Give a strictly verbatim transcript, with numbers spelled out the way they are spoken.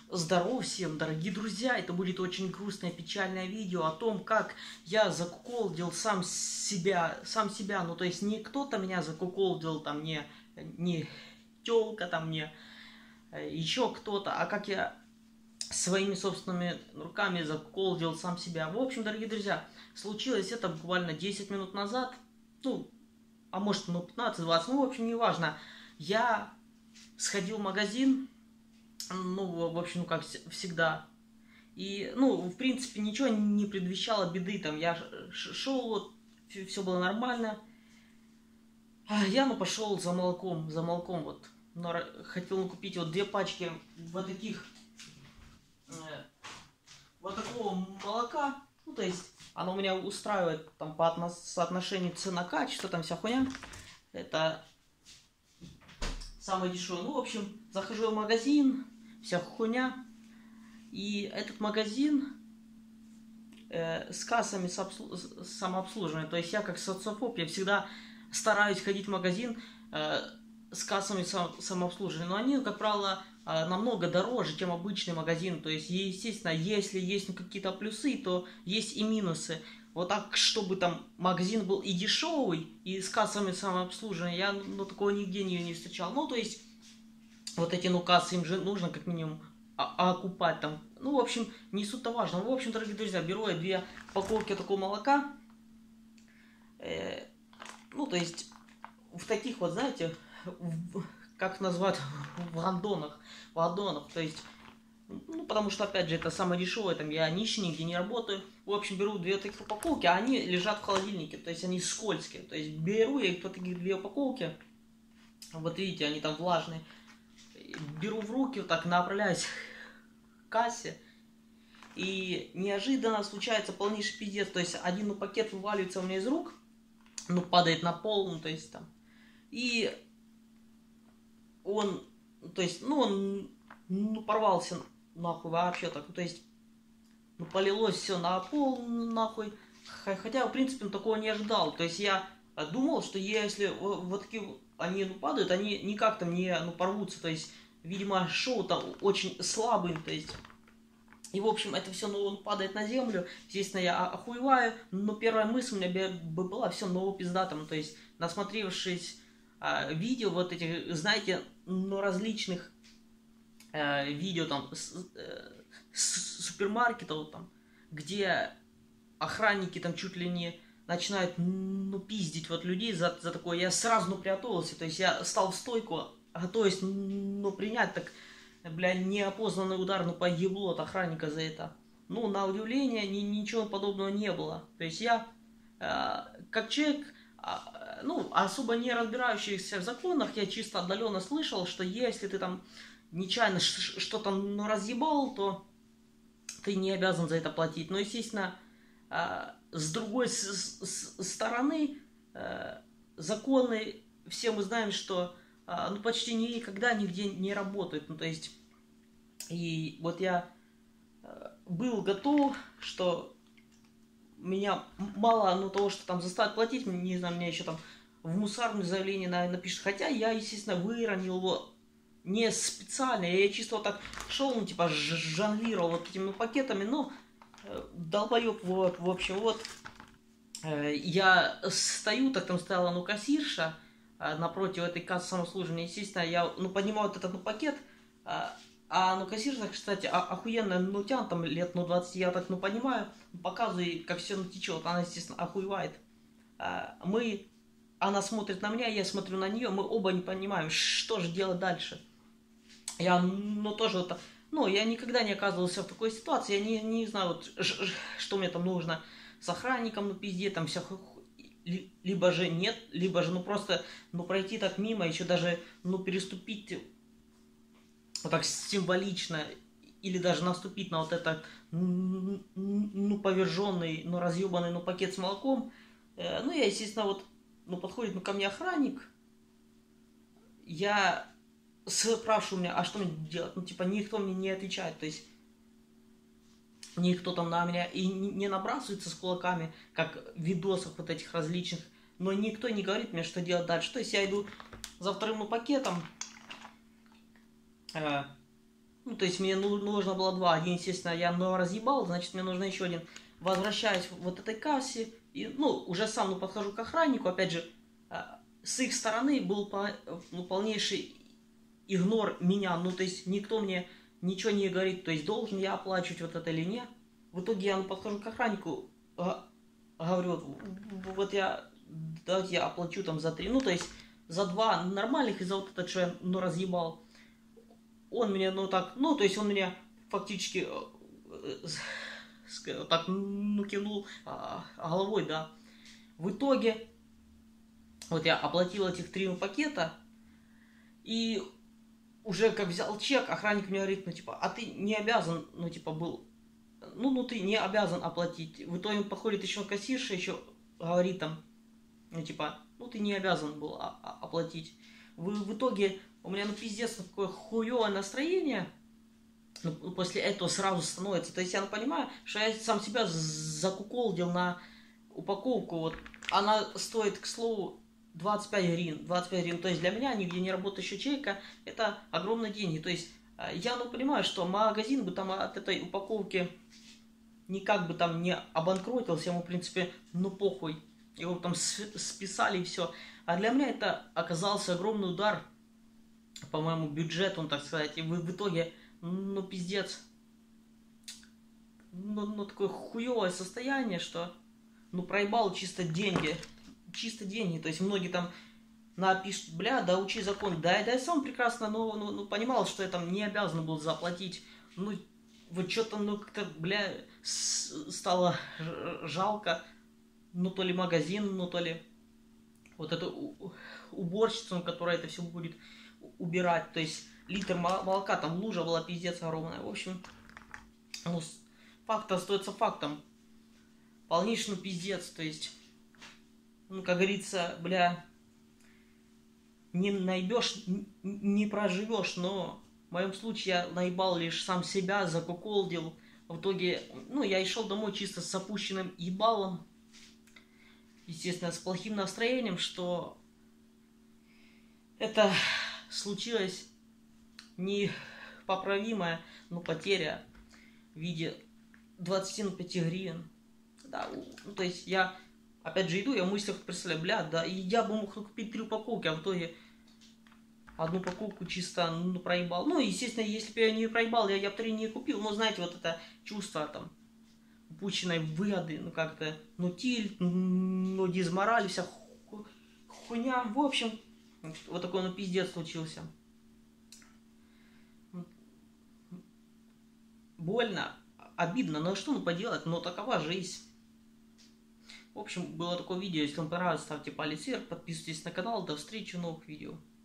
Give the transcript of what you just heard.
Здорово всем, дорогие друзья! Это будет очень грустное, печальное видео о том, как я закуколдил сам себя, сам себя. Ну, то есть не кто-то меня закуколдил, там, не, не тёлка, там, не еще кто-то, а как я своими собственными руками закуколдил сам себя. В общем, дорогие друзья, случилось это буквально десять минут назад, ну, а может, ну, пятнадцать-двадцать, ну, в общем, неважно. Я сходил в магазин, ну, в общем, ну, как всегда. И, ну, в принципе, ничего не предвещало беды. Там я шел, вот, все было нормально. А я, ну, пошел за молоком, за молоком, вот. Но хотел ну, купить вот две пачки вот таких, э, вот такого молока. Ну, то есть, оно меня устраивает там по соотношению цена-качество, там вся хуйня. Это самое дешевое. Ну, в общем, захожу в магазин, вся хуйня. И этот магазин э, с кассами с обслу... самообслуживания. То есть я как социофоб, я всегда стараюсь ходить в магазин э, с кассами сам... самообслуживания. Но они, как правило, э, намного дороже, чем обычный магазин. То есть, естественно, если есть какие-то плюсы, то есть и минусы. Вот так, чтобы там магазин был и дешевый, и с кассами самообслуживания, я ну, такого нигде не, не встречал. Ну, то есть, вот эти, ну, кассы, им же нужно как минимум а, окупать там. Ну, в общем, не суть-то важно. В общем, дорогие друзья, беру я две упаковки такого молока. Э, ну, то есть, в таких вот, знаете, в, как назвать, в гандонах, в аддонах. То есть, ну, потому что, опять же, это самое дешевое, там, я нищий, нигде не работаю. В общем, беру две таких упаковки, а они лежат в холодильнике, то есть, они скользкие. То есть, беру я их вот таких две упаковки. Вот видите, они там влажные. Беру в руки, вот так направляюсь к кассе. И неожиданно случается полнейший пиздец. То есть один ну, пакет вываливается у меня из рук, ну, падает на пол, ну, то есть там. И он, то есть, ну, он, ну, порвался нахуй вообще так. То есть, ну, полилось все на пол нахуй. Хотя, в принципе, он такого не ожидал. То есть, я думал, что если вот такие они ну, падают, они никак там не ну, порвутся. То есть, видимо, шоу там очень слабый, то есть. И, в общем, это все, ну, он падает на землю. Естественно, я охуеваю. Но первая мысль у меня была все, ну, пиздатом. То есть, насмотревшись э, видео вот этих, знаете, ну, различных э, видео там с, э, с супермаркетов, там, где охранники там чуть ли не начинают, ну, пиздить вот людей за, за такое. Я сразу, ну, приготовился. То есть, я стал в стойку, готовясь, ну, принять так... Бля, неопознанный удар, ну, по еблу от охранника за это. Ну, на удивление, ни, ничего подобного не было. То есть я, э, как человек, э, ну, особо не разбирающийся в законах, я чисто отдаленно слышал, что если ты там нечаянно что-то ну, разъебал, то ты не обязан за это платить. Но, естественно, э, с другой с, с, стороны, э, законы, все мы знаем, что ну, почти никогда нигде не работает. Ну, то есть, и вот я был готов, что меня мало, ну, того, что там заставят платить, не знаю, меня еще там в мусорное заявление, наверное, напишут. Хотя я, естественно, выронил его не специально, я чисто вот так шел, ну, типа, жонглировал вот этими пакетами, но долбоеб, вот, в общем, вот, я стою, так там стояла, ну, кассирша, напротив этой кассы самообслуживания. Естественно, я, ну, поднимаю вот этот, ну, пакет, а, а ну, кассирша, кстати, охуенно, ну, тянут там лет, ну, двадцать, я так, ну, понимаю, показываю, как все, ну, течет, она, естественно, охуевает. А, мы, она смотрит на меня, я смотрю на нее, мы оба не понимаем, что же делать дальше. Я, ну, тоже вот, ну, я никогда не оказывался в такой ситуации, я не, не знаю, вот, что мне там нужно с охранником, ну, пизде, там, вся либо же нет, либо же, ну, просто, ну, пройти так мимо, еще даже, ну, переступить вот так символично, или даже наступить на вот это, ну, поверженный, ну, разъебанный, ну, пакет с молоком. Ну, я, естественно, вот, ну, подходит, ну, ко мне охранник, я спрашиваю меня, а что мне делать? Ну, типа, никто мне не отвечает, то есть, никто там на меня и не набрасывается с кулаками, как в видосах вот этих различных, но никто не говорит мне, что делать дальше. То есть я иду за вторым ну, пакетом, э, Ну, то есть мне ну, нужно было два. Один, естественно, я много разъебал, значит, мне нужно еще один. Возвращаюсь в вот этой кассе, и, ну, уже сам, ну, подхожу к охраннику, опять же, с их стороны был, ну, полнейший игнор меня, ну, то есть никто мне ничего не говорит, то есть должен я оплачивать вот это или нет. В итоге я, ну, подхожу к охраннику, говорю, вот я, давайте я оплачу там за три, ну, то есть за два нормальных и за вот этот, что я, ну, разъебал. Он мне, ну, так, ну, то есть он меня фактически так, ну, кивнул головой, да. В итоге, вот я оплатил этих три пакета, и уже как взял чек, охранник мне говорит, ну, типа, а ты не обязан, ну, типа, был, ну, ну, ты не обязан оплатить. В итоге подходит еще кассирша, еще говорит там, ну, типа, ну, ты не обязан был оплатить. В, в итоге у меня, ну, пиздец, такое хуевое настроение, ну, после этого сразу становится. То есть я, ну, понимаю, что я сам себя закуколдил на упаковку, вот, она стоит, к слову, двадцать пять гривен, двадцать пять гривен, то есть для меня, нигде не работающая ячейка, это огромные деньги, то есть я, ну, понимаю, что магазин бы там от этой упаковки никак бы там не обанкротился, ему, в принципе, ну, похуй, его там списали и все, а для меня это оказался огромный удар по моему бюджету, так сказать, и в, в итоге, ну, пиздец, ну, ну, такое хуевое состояние, что, ну, проебал чисто деньги, чисто деньги, то есть многие там напишут, бля, да учи закон, да, да я сам прекрасно, ну, ну, ну понимал, что я там не обязан был заплатить, ну, вот что-то, ну, как-то, бля, стало жалко, ну, то ли магазин, ну, то ли вот эту уборщицу, которая это все будет убирать, то есть литр молока, там лужа была пиздец огромная, в общем, ну, факт остается фактом, полнейший, ну, пиздец, то есть, ну, как говорится, бля, не наебешь, не проживешь, но в моем случае я наебал лишь сам себя, закуколдил. В итоге, ну, я и шел домой чисто с опущенным ебалом, естественно, с плохим настроением, что это случилось непоправимая, ну, потеря в виде двадцати пяти гривен. Да, ну, то есть я, опять же, иду, я в мыслях представляю, бля, да, и я бы мог купить три упаковки, а в итоге одну упаковку чисто, ну, проебал. Ну, естественно, если бы я не проебал, я, я бы три не купил. Но, знаете, вот это чувство, там, упущенной выгоды, ну, как-то, ну, тиль, ну, дизмораль, вся ху хуйня. В общем, вот такой, ну, пиздец случился. Больно, обидно, но что, ну, поделать, но такова жизнь. В общем, было такое видео, если вам понравилось, ставьте палец вверх, подписывайтесь на канал, до встречи в новых видео.